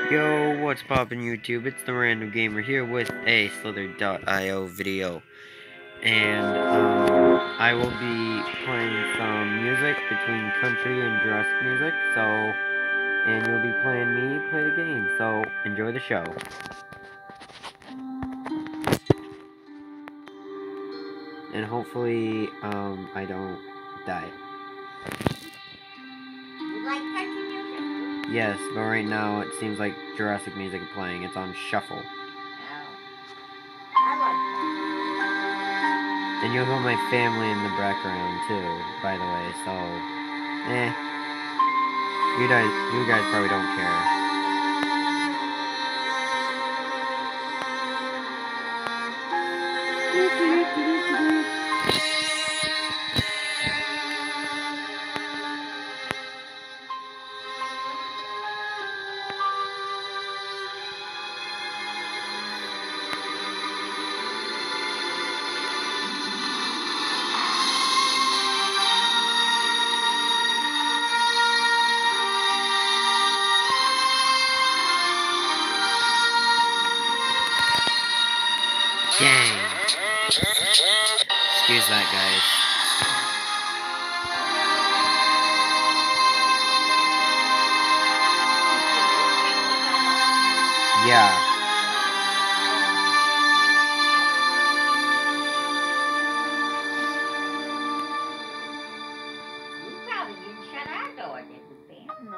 Yo, what's poppin' YouTube? It's the Random Gamer here with a Slither.io video. And, I will be playing some music between country and Jurassic music, and you'll be playing me play the game, so enjoy the show. And hopefully, I don't die. You like country music? Yes, but right now it seems like Jurassic music is playing. It's on shuffle. Oh. I like And you'll hear my family in the background too, by the way, so you guys probably don't care. Dang. Excuse that, guys. Yeah. You probably didn't shut our door, did you, Ben? No,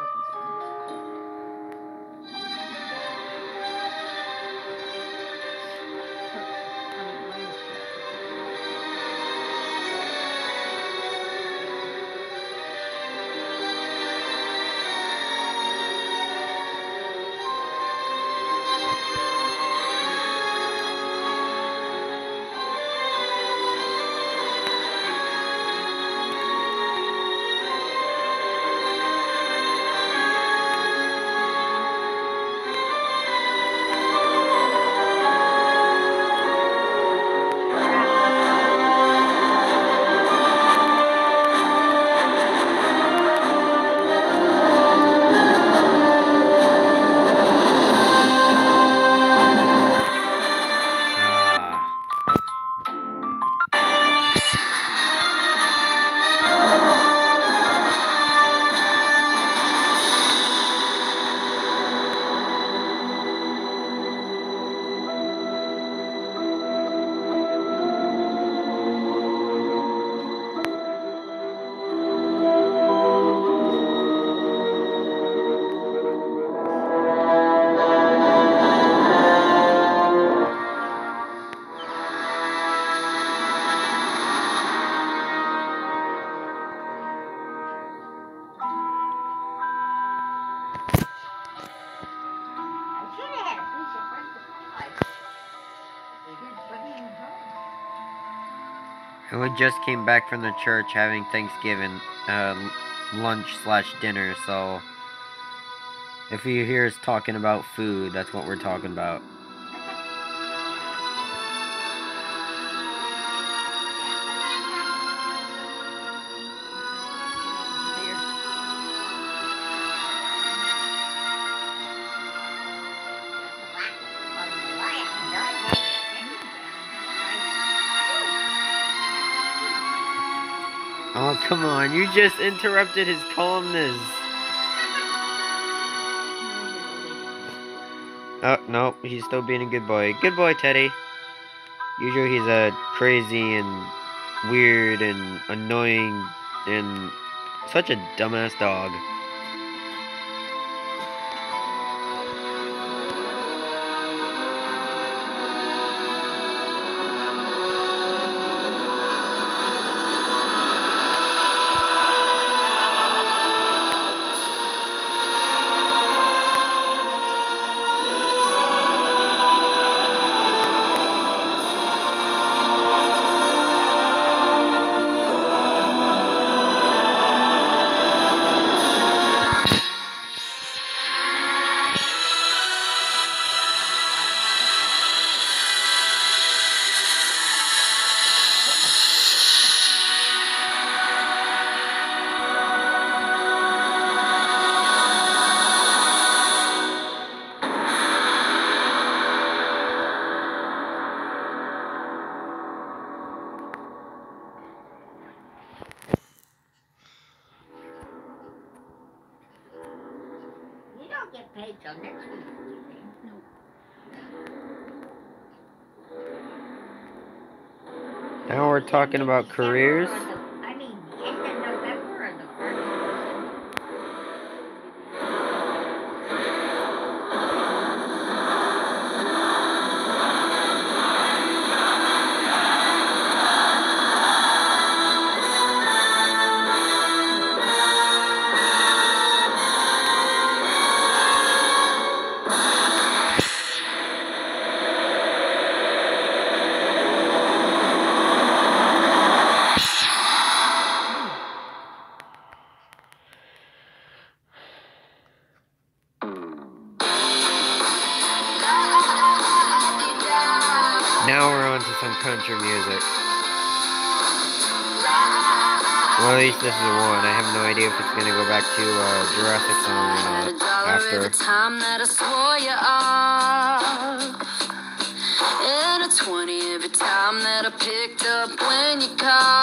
We just came back from the church having Thanksgiving, lunch/dinner, so if you hear us talking about food, that's what we're talking about. Oh, come on, you just interrupted his calmness. Oh, no, he's still being a good boy. Good boy, Teddy. Usually he's a crazy and weird and annoying and such a dumbass dog. get paid till next week, do you? Now we're talking about careers. I mean, end of November or the first of Now we're on to some country music. Well, at least this is one. I have no idea if it's gonna go back to Jurassic song or not after. Every time that I swore you off, and a 20 every time that I picked up when you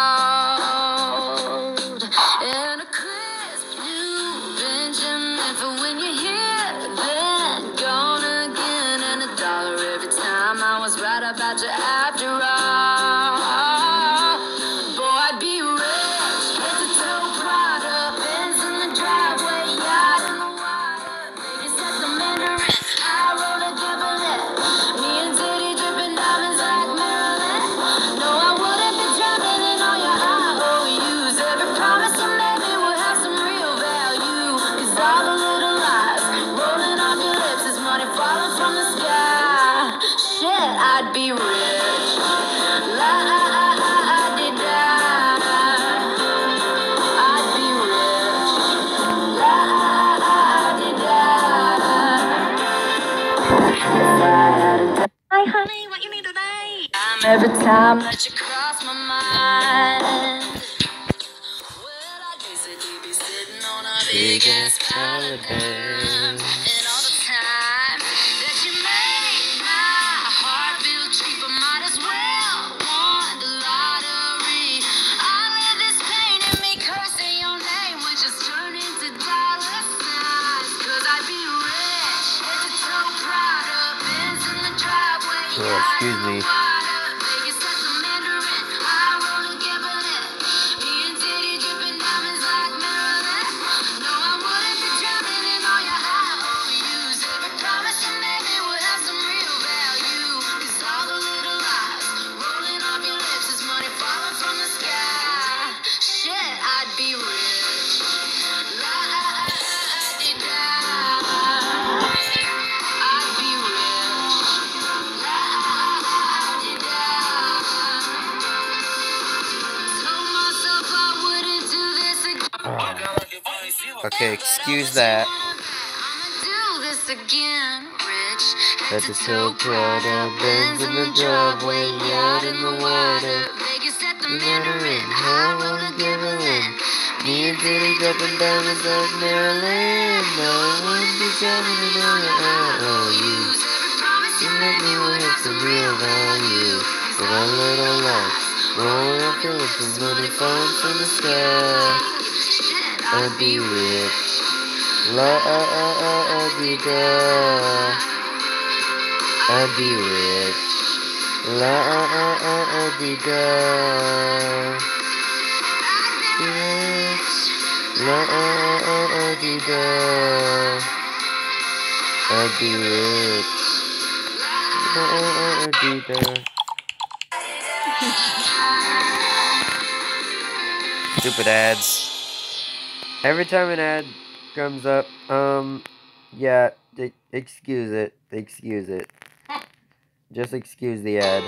called, and a crisp new Benjamin for when you're here, then gone again, and $1 every time I was right about you after all. Boy, I'd be rich, head to toe Prada, Benz in the driveway, yacht in the water, Vegas at the Mandarin, I roll a Gimlet, me and Teddy dripping diamonds like Marilyn. No, I wouldn't be drowning in all your IOUs. Every promise you made me will have some real value, 'cause all the little lies rolling off your lips is money falling from the sky. Shit, I'd be rich. La-di-da. I'd be rich. La-di-da. Hi, honey, what you need today? Every time that you cross my mind, well, I guess that you be sitting on a big ass Caliban. And all the time that you made my heart feel cheap, I might as well want the lottery. All of this pain and me cursing your name would just turn into dollar signs. 'Cause I'd be rich, head to toe Prada, Benz in the driveway, Oh, yacht excuse in me. the water, Vegas at the Mandarin, I roll a Gimlet, me and Teddy dripping diamonds like Marilyn. No, I wouldn't be drowning in all your IOUs. Every promise you made me would have some real value, 'cause all the little lies rolling off your lips is money falling from the sky. Shit, I'd be rich. La-di-da. I'd be rich. La-di-da. Told myself I wouldn't do this again. Okay, excuse that. I'ma do this again, rich. Head to toe Prada, Benz in the driveway, yacht in the water, Vegas at the Mandarin, Mandarin, high roll a Gimlet. Me and Diddy dropping diamonds like Marilyn. No one be drowning in all your IOUs. You make me will have some real value. With our little lights, rolling off your lips and money falling from the sky. I'd be rich. La-di-da. I'd be rich. La-di-da. Rich. La-di-da. I'd be rich. La-di-da. Stupid ads. Every time an ad comes up, yeah, excuse it. Excuse it. Just excuse the ad.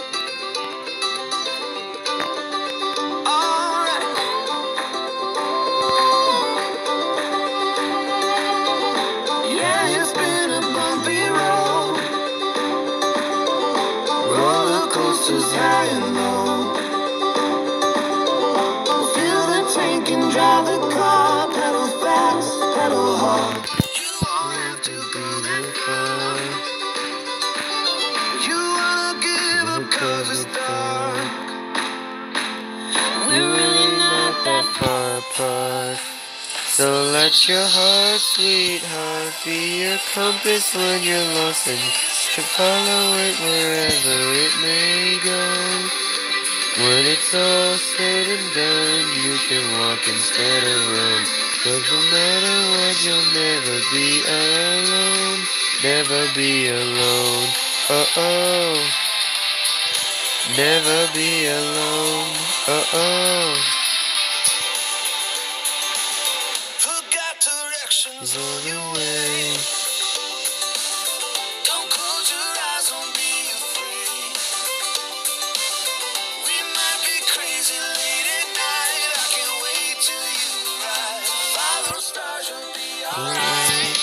Yeah, it's been a bumpy road. Roller coasters high and low. Fill the tank and drive the car. Pedal fast, pedal hard. You won't have to be that far. You wanna give up 'cause it's dark. We're really not that far apart. So let your heart, sweetheart, be your compass when you're lost, and you should follow it wherever it may go. When it's all said and done, you can walk instead of run. 'Cause no matter what, you'll never be alone. Never be alone. Oh. Never be alone. Oh. Forgot directions on your way. Don't close your eyes, don't be afraid. We might be crazy late at night. I can't wait till you arrive. Follow stars, you'll be alright.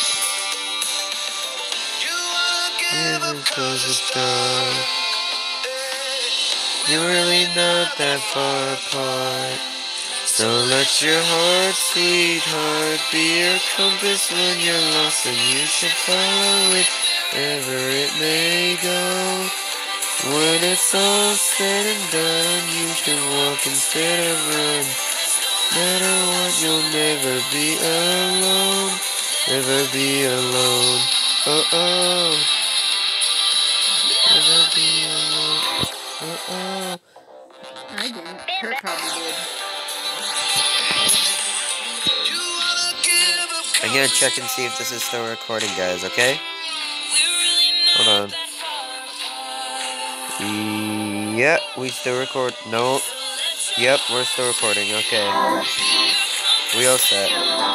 You wanna give up 'cause it's dark. You're really not that far apart. So let your heart, sweetheart, be your compass when you're lost, and you should follow it wherever it may go. When it's all said and done, you can walk instead of run. No matter what, you'll never be alone. Never be alone. Oh. Never be alone. I didn't. Kurt probably did. I'm gonna check and see if this is still recording, guys, okay? Hold on. Yep, we still record. No. Yep, we're still recording, okay. We all set.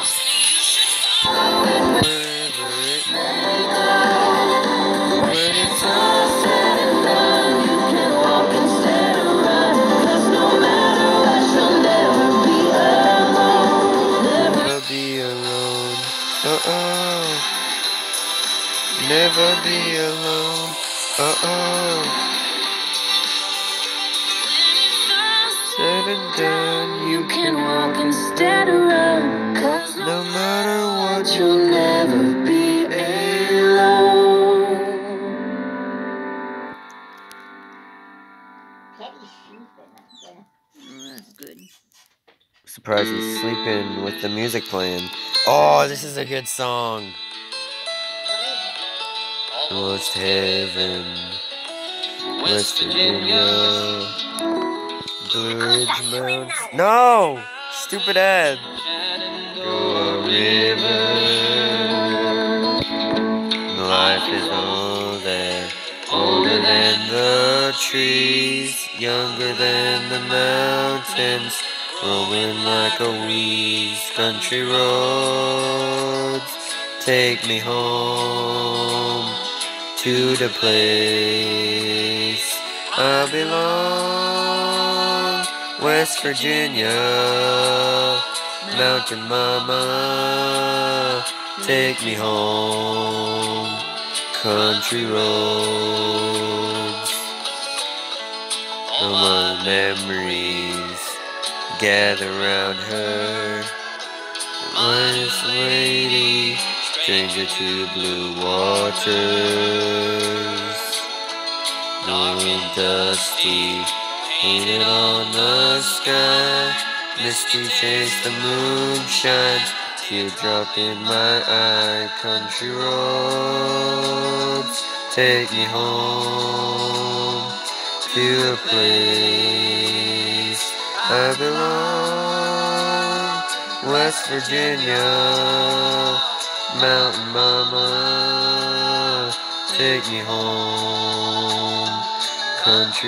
Never be alone. Said and done, you can walk instead of run. 'Cause no matter what, you'll never be alone. Teddy's sleeping up there. Oh, that's good. Surprised he's sleeping with the music playing. Oh, this is a good song. Almost heaven, West Virginia, Blue Ridge Mountains. No! Stupid ad. Go river. Life is older than the trees, younger than the mountains, rolling like a wheeze. Country roads, take me home to the place I belong. West Virginia, Mountain Mama, take me home. Country roads, no more memories gather round her. Honest lady, stranger to blue waters. Moon dusty, painted on the sky. Misty chase the moonshine, teardrop in my eye. Country roads, take me home to a place I belong. West Virginia, Mountain Mama, take me home. Country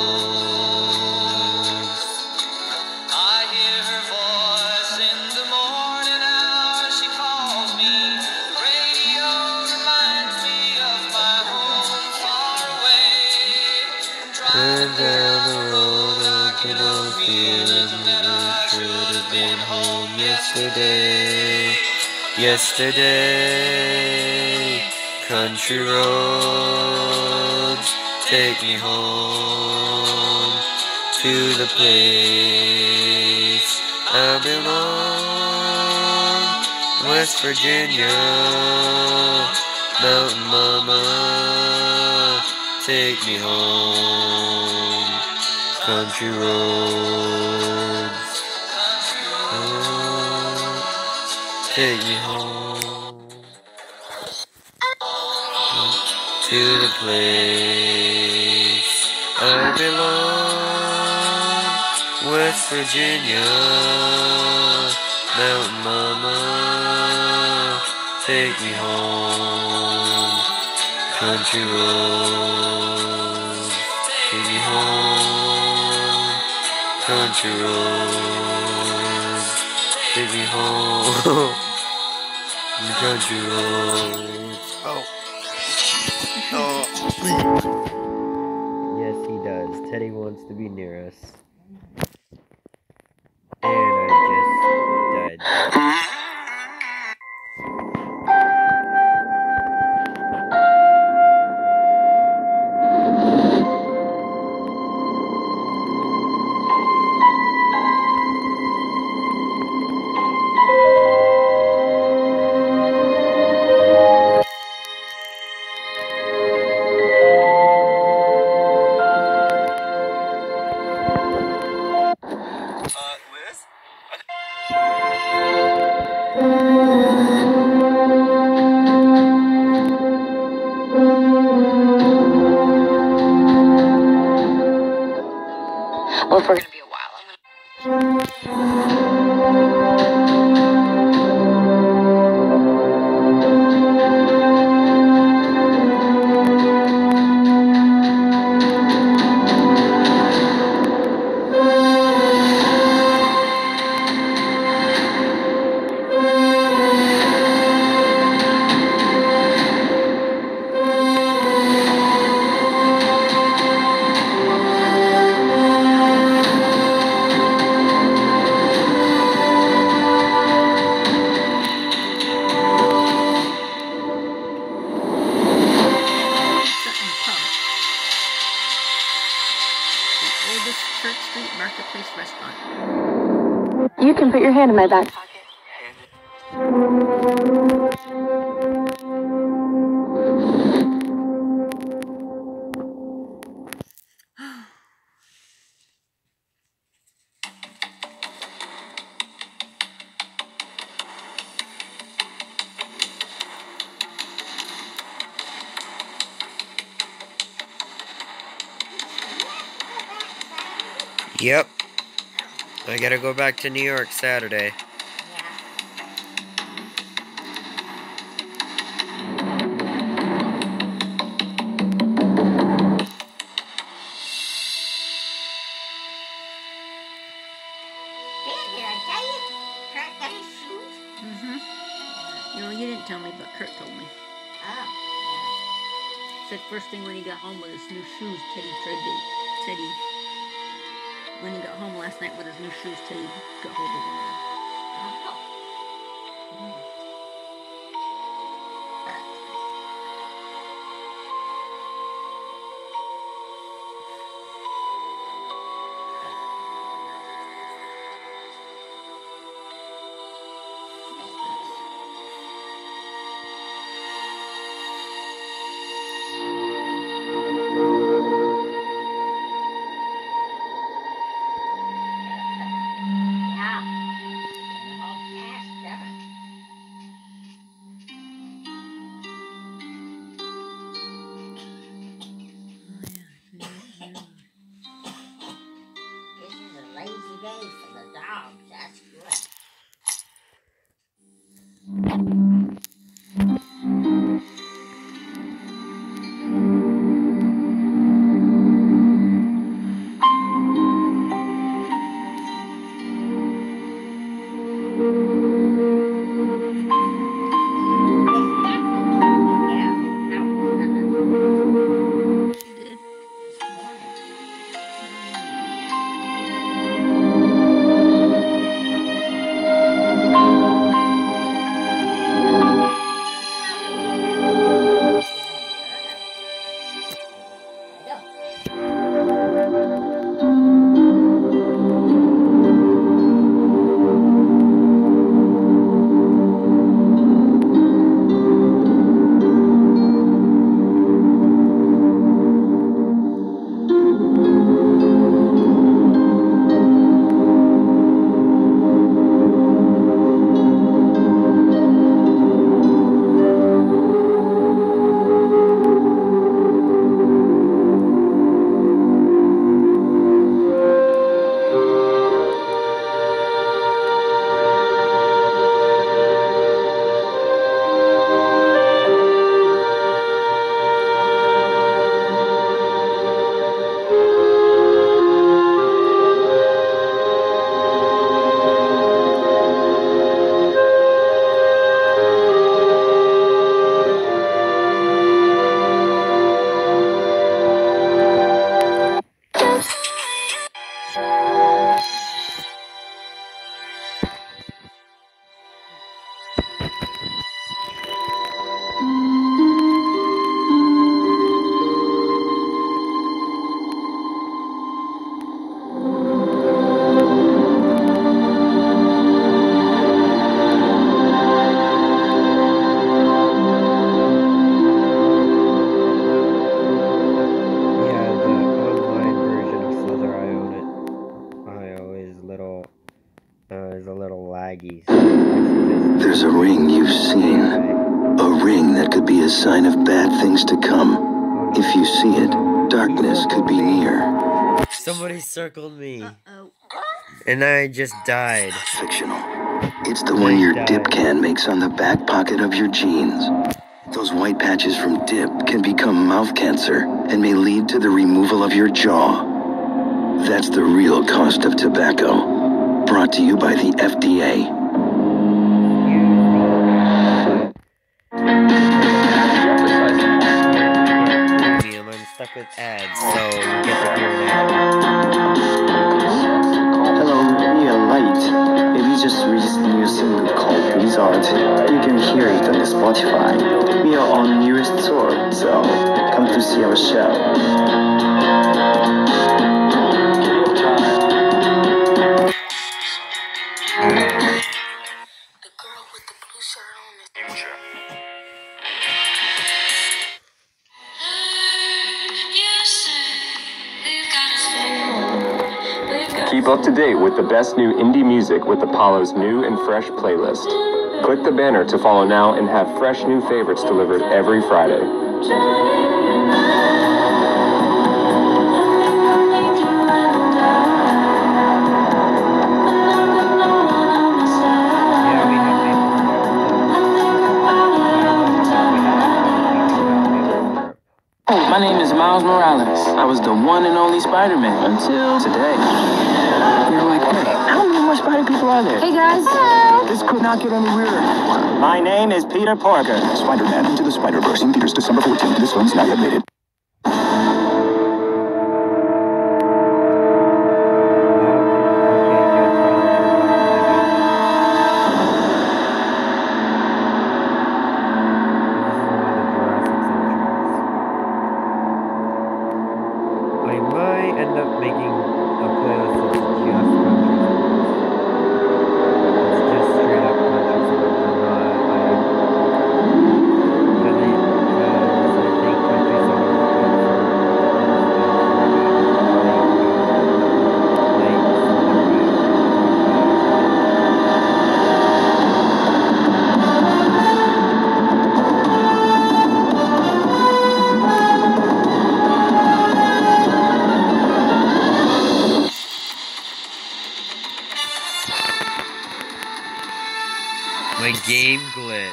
roads. I hear her voice in the morning hour. She calls me. The radio reminds me of my home far away. And down the road, I could all feel it. I should have been home yesterday. Country roads, take me home to the place I belong. West Virginia, Mountain Mama, take me home. Country roads. Take me home to the place I belong, West Virginia, Mountain Mama. Take me home, country road. Take me home, country road. Take me home, country road. Oh. Yes, he does. Teddy wants to be near us. And I just died. Liz? Well, if we're gonna be a while, Sutton Pub. The oldest Church Street Marketplace restaurant. you can put your hand in my back pocket. Yep. I gotta go back to New York Saturday. Did I tell you? Kurt got his shoes? Mm-hmm. No, you didn't tell me, but Kurt told me. Oh, Said first thing when he got home with his new shoes, Teddy when he got home last night with his new shoes, Teddy got hold of one of them. yeah. could be a sign of bad things to come. If you see it, darkness could be near. Somebody circled me. Uh-oh. And I just died. Fictional. It's the one your dip can makes on the back pocket of your jeans. Those white patches from dip can become mouth cancer and may lead to the removal of your jaw. That's the real cost of tobacco. Brought to you by the FDA. I'm stuck with ads, so you get to hear an ad. Hello, we are late. If you just reached the new single called Resort, you can hear it on Spotify. We are on newest tour, so come to see our show. Keep up to date with the best new indie music with Apollo's new and fresh playlist. Click the banner to follow now and have fresh new favorites delivered every Friday. My name is Miles Morales. I was the one and only Spider-Man until today. You're like, wait, how many more Spider people are there? Hey guys. Hello. This could not get any weirder. My name is Peter Parker. Spider-Man Into the Spider-Verse in theaters December 14th. This film's not yet rated. I might end up making a playlist that's just country songs. It's just straight up country songs. Because I think country songs My game glitched.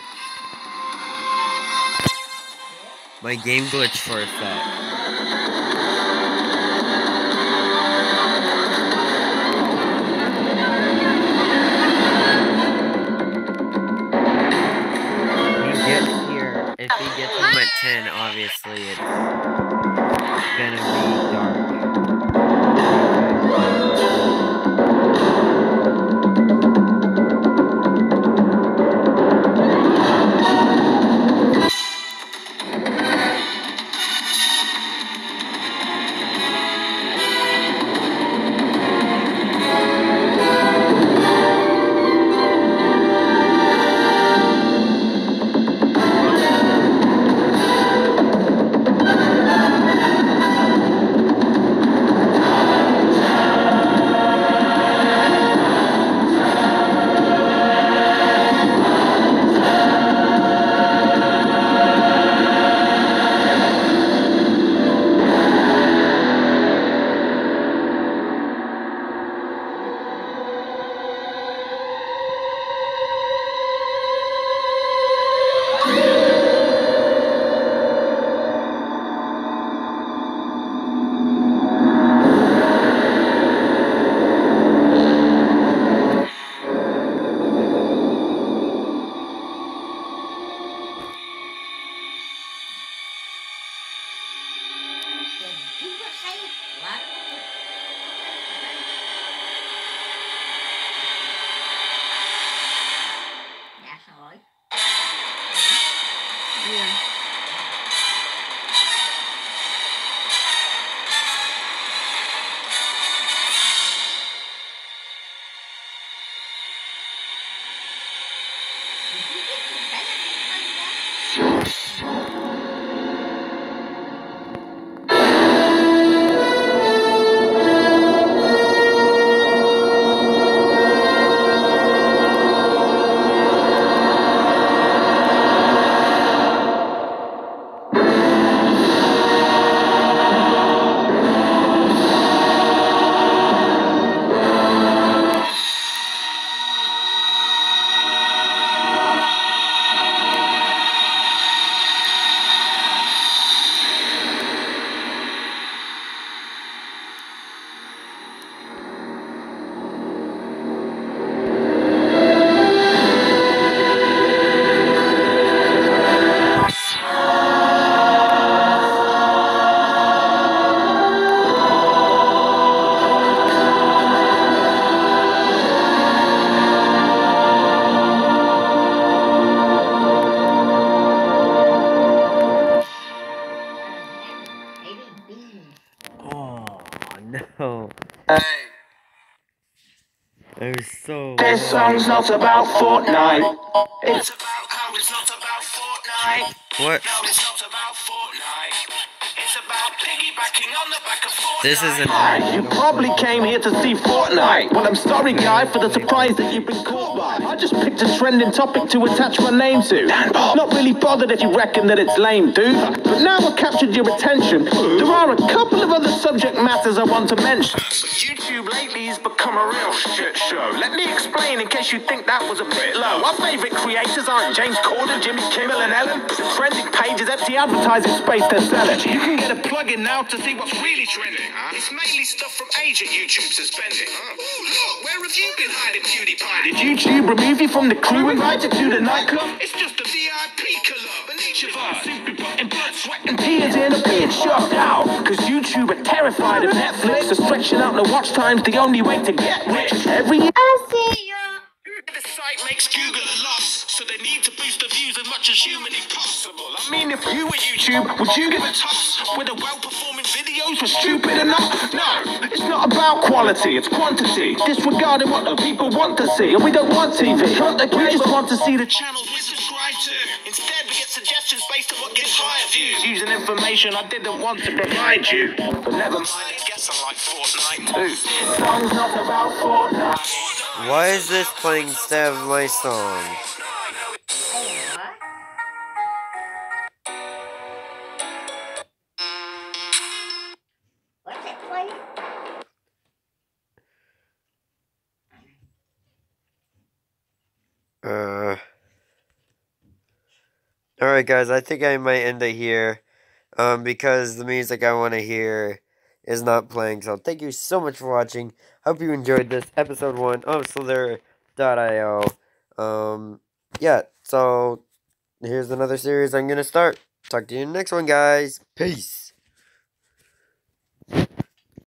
My game glitched for a sec. If he gets him at 10, obviously it's gonna be dark. It was so This song's not about Fortnite. It's about how it's not about Fortnite. What? No, it's not about Fortnite. It's about piggybacking on the back of Fortnite. This isn't. You probably came here to see Fortnite. Well, I'm sorry, guy, for the surprise that you've been caught by. I just picked a trending topic to attach my name to. Not really bothered if you reckon that it's lame, dude. But now I've captured your attention. There are a couple of other subject matters I want to mention. But YouTube lately has become a real shit show. Let me explain in case you think that was a bit low. Our favourite creators aren't James Corden, Jimmy Kimmel and Ellen. The trending page is empty advertising space they're selling. You can get a plug-in now to see what's really trending. It's mainly stuff from Asia YouTube suspending. Oh, look, where have you been hiding, PewDiePie? Did YouTube remove you from the crew invited to the nightclub? It's just a VIP club, and each of us simply putting blood, sweat and tears in and being shut out. Cause YouTube are terrified of Netflix, so stretching out the watch time's the only way to get rich. Every year the site makes Google a loss, so they need to boost the views as much as humanly possible. I mean, if you were YouTube, would you give a toss whether well-performing videos were stupid enough? No, it's not about quality, it's quantity. Disregarding what the people want to see, and we don't want TV. We just want to see the channels we subscribe to. Instead, we get suggestions based on what gets higher views. Using information I didn't want to provide you. But never mind, I guess I like Fortnite too. This song's not about Fortnite. Why is this playing instead of my song? What's it playing? Alright guys, I think I might end it here. Because the music I want to hear is not playing. So thank you so much for watching. Hope you enjoyed this episode 1 of Slither.io. Yeah, so here's another series I'm going to start. Talk to you in the next one, guys. Peace.